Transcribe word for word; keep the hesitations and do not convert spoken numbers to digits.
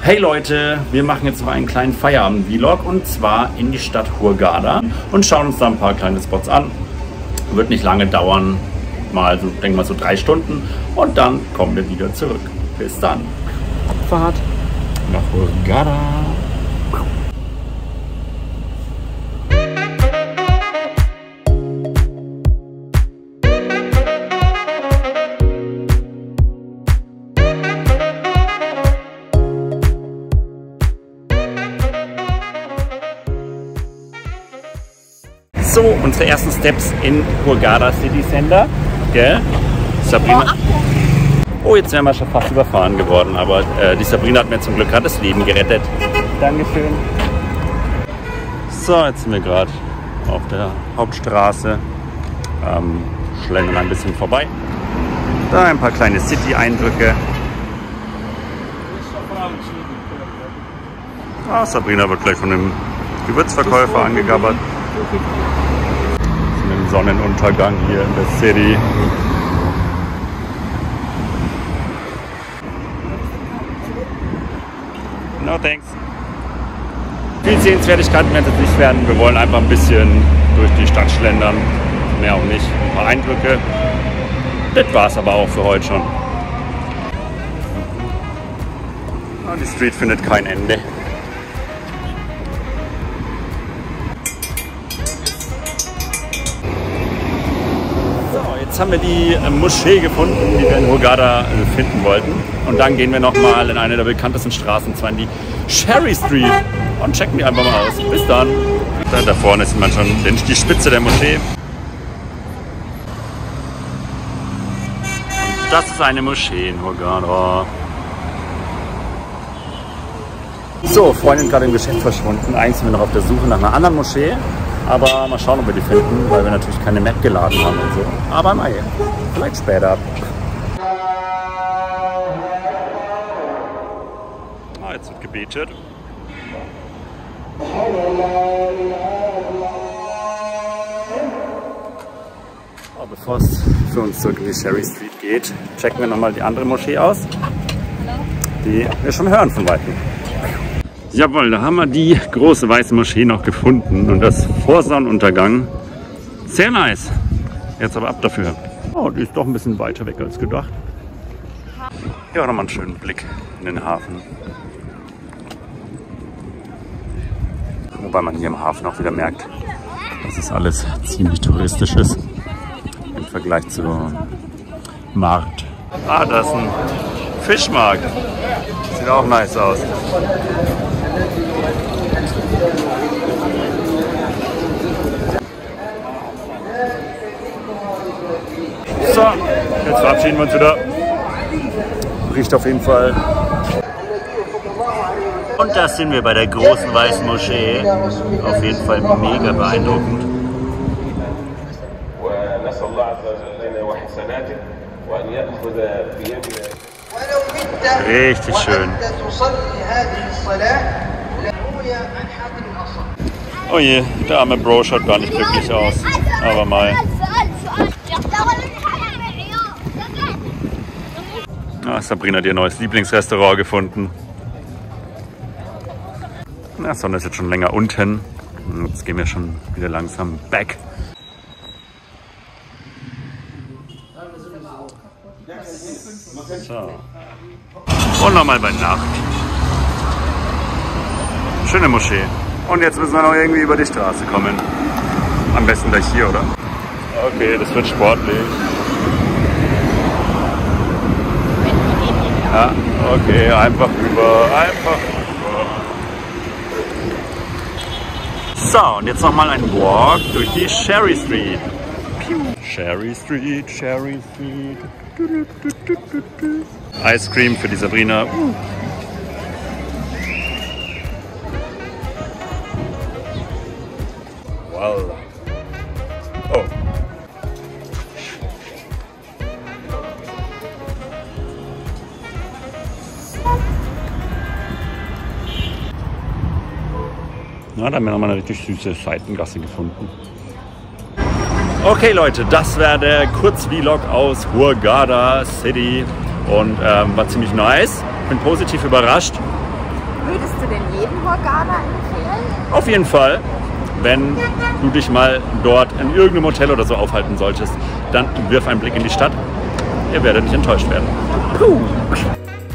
Hey Leute, wir machen jetzt mal einen kleinen Feierabend-Vlog und zwar in die Stadt Hurghada und schauen uns da ein paar kleine Spots an. Wird nicht lange dauern, mal so, denke mal so drei Stunden und dann kommen wir wieder zurück. Bis dann. Abfahrt nach Hurghada. So, unsere ersten Steps in Hurghada City Center. Gell? Sabrina. Oh, jetzt wären wir schon fast überfahren geworden, aber äh, die Sabrina hat mir zum Glück gerade das Leben gerettet. Dankeschön. So, jetzt sind wir gerade auf der Hauptstraße. Ähm, schlendern ein bisschen vorbei. Da ein paar kleine City-Eindrücke. Ah, Sabrina wird gleich von dem Gewürzverkäufer angegabbert. Im Sonnenuntergang hier in der City. No thanks. Viel Sehenswertigkeiten werden es jetzt nicht werden. Wir wollen einfach ein bisschen durch die Stadt schlendern. Mehr auch nicht. Ein paar Eindrücke. Das war es aber auch für heute schon. Die Street findet kein Ende. Jetzt haben wir die Moschee gefunden, die wir in Hurghada finden wollten. Und dann gehen wir nochmal in eine der bekanntesten Straßen, und zwar in die Cherry Street. Und checken die einfach mal aus. Bis dann. Da, da vorne ist man schon die Spitze der Moschee. Und das ist eine Moschee in Hurghada. So, Freundin ist gerade im Geschäft verschwunden. Eigentlich sind wir noch auf der Suche nach einer anderen Moschee. Aber mal schauen, ob wir die finden, weil wir natürlich keine Map geladen haben und so. Aber mal, vielleicht später. Ah, jetzt wird gebetet. Aber bevor es für uns zurück in die Cherry Street geht, checken wir nochmal die andere Moschee aus, die wir schon hören von Weitem. Jawohl, da haben wir die große weiße Moschee noch gefunden und das vor Sonnenuntergang. Sehr nice. Jetzt aber ab dafür. Oh, die ist doch ein bisschen weiter weg als gedacht. Hier auch nochmal einen schönen Blick in den Hafen. Wobei man hier im Hafen auch wieder merkt, dass es alles ziemlich touristisch ist im Vergleich zum Markt. Ah, da ist ein Fischmarkt. Sieht auch nice aus. So, jetzt verabschieden wir uns wieder. Riecht auf jeden Fall. Und da sind wir bei der großen weißen Moschee. Auf jeden Fall mega beeindruckend. Richtig schön. Oh je, der arme Bro schaut gar nicht glücklich aus. Aber mal. Ah, Sabrina hat ihr neues Lieblingsrestaurant gefunden. Na, Sonne ist jetzt schon länger unten. Jetzt gehen wir schon wieder langsam back. So. Und nochmal bei Nacht. Schöne Moschee. Und jetzt müssen wir noch irgendwie über die Straße kommen. Am besten gleich hier, oder? Okay, das wird sportlich. Ja, okay, einfach rüber, einfach rüber. So, und jetzt nochmal ein Walk durch die Cherry Street. Cherry Street, Cherry Street. Ice Cream für die Sabrina. Uh. Wow. Oh. Na, da haben wir nochmal eine richtig süße Seitengasse gefunden. Okay Leute, das wäre der Kurzvlog aus Hurghada City und ähm, war ziemlich nice. Bin positiv überrascht. Würdest du denn jeden Hurghada empfehlen? Auf jeden Fall. Wenn du dich mal dort in irgendeinem Hotel oder so aufhalten solltest, dann wirf einen Blick in die Stadt. Ihr werdet nicht enttäuscht werden. Puh.